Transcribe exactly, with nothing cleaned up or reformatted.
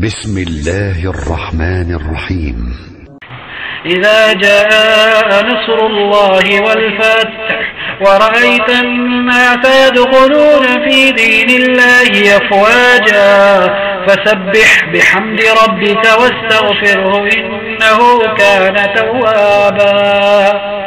بسم الله الرحمن الرحيم. إذا جاء نصر الله والفتح ورأيت الناس يدخلون في دين الله أفواجا فسبح بحمد ربك واستغفره إنه كان توابا.